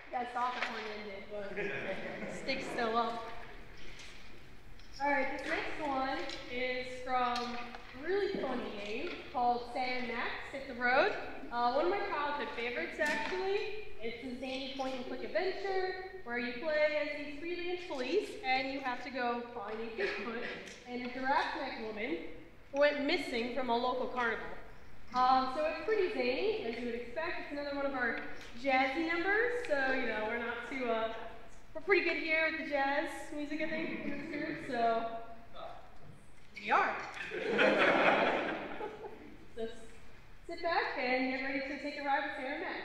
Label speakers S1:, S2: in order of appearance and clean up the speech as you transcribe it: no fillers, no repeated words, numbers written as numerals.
S1: You guys thought that one ended, but stick's still up. Alright, this next one is from a really funny game called Sam Max Hit the Road. One of my childhood favorites, actually. It's a zany point-and-click adventure where you play as these freelance police and you have to go find a Bigfoot and a giraffe neck woman who went missing from a local carnival. So it's pretty zany, as you would expect. It's another one of our jazzy numbers, so, you know, we're not too, we're pretty good here with the jazz music, I think, in this group, so we are. So sit back and get ready to take a ride with Sam Max.